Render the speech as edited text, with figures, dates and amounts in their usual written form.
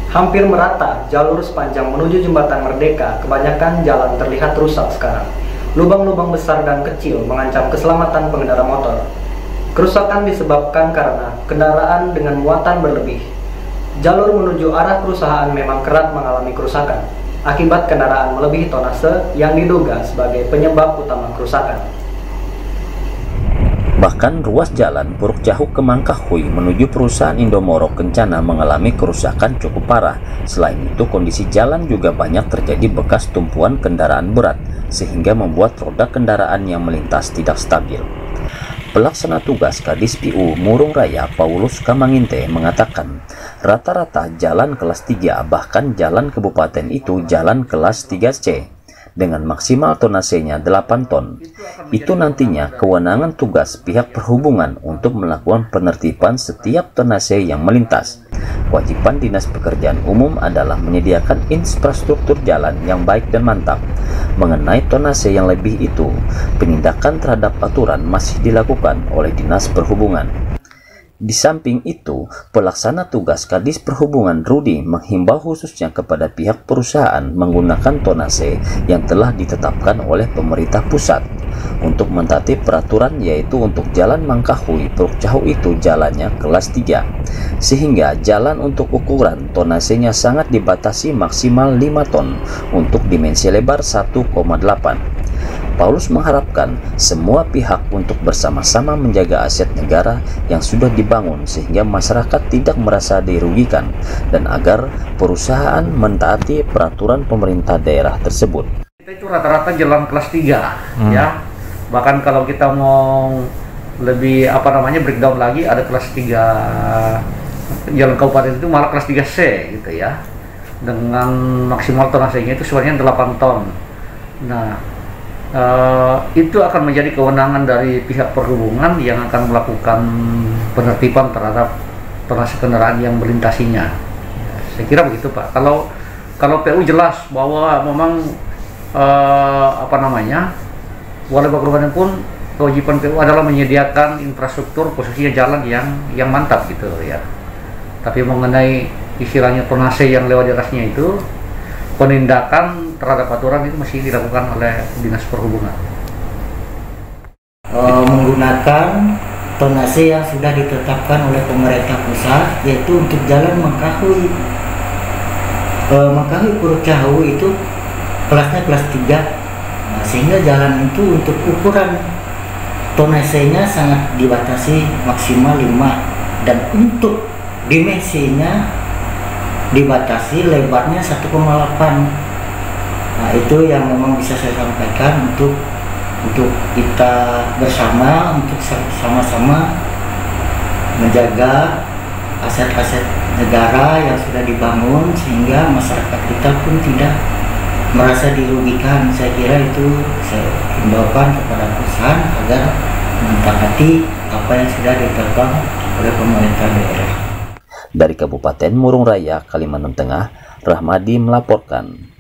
Hampir merata jalur sepanjang menuju Jembatan Merdeka, kebanyakan jalan terlihat rusak sekarang. Lubang-lubang besar dan kecil mengancam keselamatan pengendara motor. Kerusakan disebabkan karena kendaraan dengan muatan berlebih. Jalur menuju arah perusahaan memang kerap mengalami kerusakan akibat kendaraan melebihi tonase yang diduga sebagai penyebab utama kerusakan. Bahkan ruas jalan Puruk Jahuk ke Mangkahui menuju perusahaan Indomoro Kencana mengalami kerusakan cukup parah. Selain itu, kondisi jalan juga banyak terjadi bekas tumpuan kendaraan berat, sehingga membuat roda kendaraan yang melintas tidak stabil. Pelaksana tugas Kadis PU Murung Raya Paulus Kamanginte mengatakan, rata-rata jalan kelas 3 bahkan jalan kabupaten itu jalan kelas 3C. Dengan maksimal tonasenya 8 ton. Itu nantinya kewenangan tugas pihak perhubungan untuk melakukan penertiban setiap tonase yang melintas. Kewajiban Dinas Pekerjaan Umum adalah menyediakan infrastruktur jalan yang baik dan mantap. Mengenai tonase yang lebih itu, penindakan terhadap aturan masih dilakukan oleh Dinas Perhubungan. Di samping itu, pelaksana tugas Kadis Perhubungan Rudi menghimbau khususnya kepada pihak perusahaan menggunakan tonase yang telah ditetapkan oleh pemerintah pusat untuk mentaati peraturan, yaitu untuk jalan Mangkahui Puruk Jahuk itu jalannya kelas 3, sehingga jalan untuk ukuran tonasenya sangat dibatasi maksimal 5 ton untuk dimensi lebar 1,8. Paulus mengharapkan semua pihak untuk bersama-sama menjaga aset negara yang sudah dibangun sehingga masyarakat tidak merasa dirugikan dan agar perusahaan mentaati peraturan pemerintah daerah tersebut. Itu rata-rata jalan kelas 3 ya. Bahkan kalau kita mau lebih breakdown lagi, ada kelas 3 jalan kabupaten itu malah kelas 3C gitu ya. Dengan maksimal tonasenya itu sebenarnya 8 ton. Nah, itu akan menjadi kewenangan dari pihak perhubungan yang akan melakukan penertiban terhadap tonase kendaraan yang melintasinya. Saya kira begitu, Pak. Kalau PU jelas bahwa memang wali kabupaten pun kewajiban PU adalah menyediakan infrastruktur khususnya jalan yang mantap gitu ya. Tapi mengenai istilahnya tonase yang lewat di atasnya itu, penindakan terhadap aturan itu masih dilakukan oleh Dinas Perhubungan. Menggunakan tonase yang sudah ditetapkan oleh pemerintah pusat, yaitu untuk jalan Mangkahui Puruk Jahuk itu kelasnya kelas 3. Nah, sehingga jalan itu untuk ukuran tonasenya sangat dibatasi maksimal 5, dan untuk dimensinya dibatasi lebarnya 1,8. Nah, itu yang memang bisa saya sampaikan untuk kita bersama, untuk sama-sama menjaga aset-aset negara yang sudah dibangun sehingga masyarakat kita pun tidak merasa dirugikan. Saya kira itu saya himbaukan kepada perusahaan agar mentaati apa yang sudah ditetapkan oleh pemerintah daerah. Dari Kabupaten Murung Raya, Kalimantan Tengah, Rahmadi melaporkan.